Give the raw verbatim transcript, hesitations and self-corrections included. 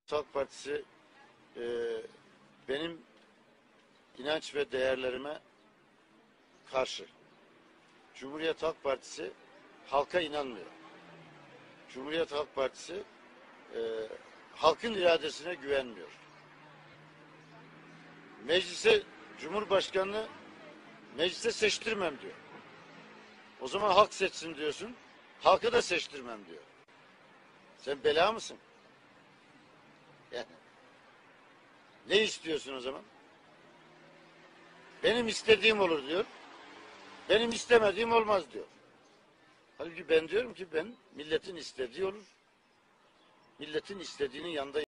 Halk Partisi e, benim inanç ve değerlerime karşı. Cumhuriyet Halk Partisi halka inanmıyor. Cumhuriyet Halk Partisi e, halkın iradesine güvenmiyor. Meclise, Cumhurbaşkanını meclise seçtirmem diyor. O zaman halk seçsin diyorsun, halkı da seçtirmem diyor. Sen bela mısın? Yani ne istiyorsun o zaman? Benim istediğim olur diyor. Benim istemediğim olmaz diyor. Halbuki ben diyorum ki ben milletin istediği olur. Milletin istediğinin yanında